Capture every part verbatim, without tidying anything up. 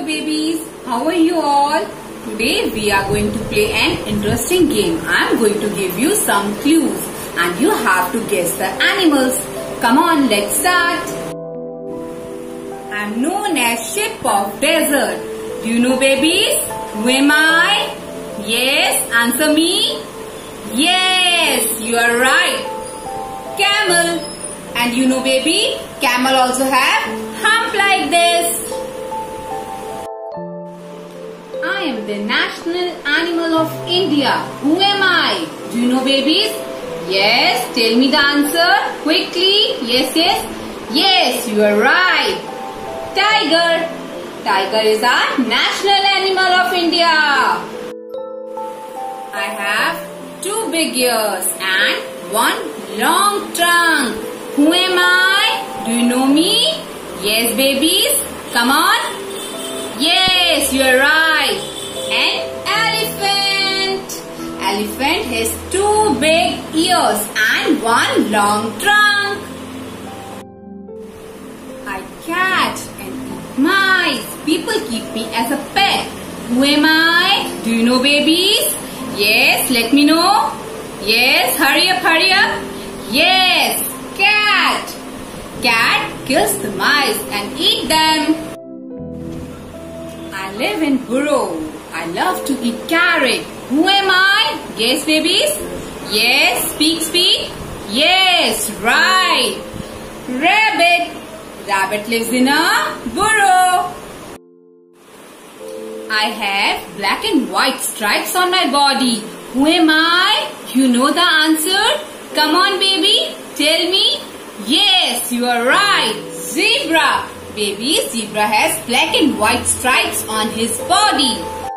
babies, how are you all? Today we are going to play an interesting game. I am going to give you some clues and you have to guess the animals. Come on, let's start. I am known as Ship of Desert. Do you know babies? Who am I? Yes, answer me. Yes, you are right. Camel. And you know baby, camel also have hump like this. I am the national animal of India. Who am I? Do you know babies? Yes, tell me the answer quickly. Yes, yes. Yes, you are right. Tiger. Tiger is our national animal of India. I have two big ears and one long trunk. Who am I? Do you know me? Yes, babies. Come on. Yes, you are right. An elephant. Elephant has two big ears and one long trunk. I catch and eat mice. People keep me as a pet. Who am I? Do you know babies? Yes, let me know. Yes, hurry up, hurry up. Yes, cat. Cat kills the mice and eat them. I live in burrow. I love to eat carrot. Who am I? Guess babies? Yes, speak, speak. Yes, right. Rabbit. Rabbit lives in a burrow. I have black and white stripes on my body. Who am I? You know the answer? Come on baby, tell me. Yes, you are right. Zebra. Baby, zebra has black and white stripes on his body.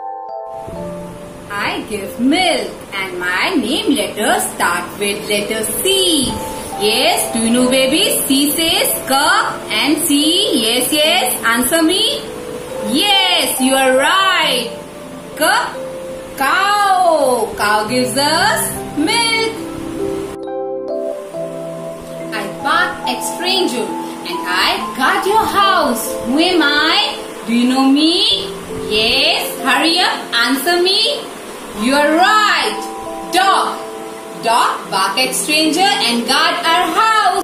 I give milk and my name letters start with letter C. Yes, do you know baby? C says cow and C. Yes, yes. Answer me. Yes, you are right. Cow. Cow. Cow gives us milk. I bark at stranger and I guard your house. Who am I? Do you know me? Yes, hurry up, answer me. You are right. Dog. Dog bark at stranger and guard our house.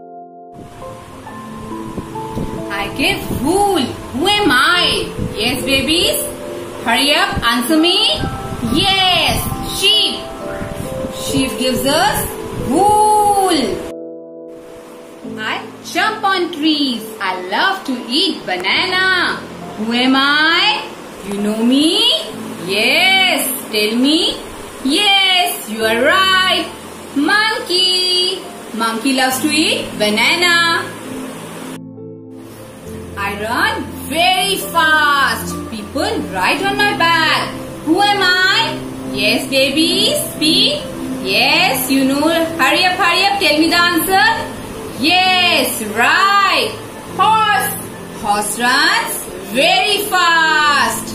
I give wool. Who am I? Yes, babies. Hurry up, answer me. Yes, sheep. Sheep gives us wool. I jump on trees. I love to eat banana. Who am I? You know me? Yes, tell me. Yes, you are right. Monkey. Monkey loves to eat banana. I run very fast. People ride on my back. Who am I? Yes, baby, speak. Yes, you know. Hurry up, hurry up. Tell me the answer. Yes, right. Horse. Horse runs very fast.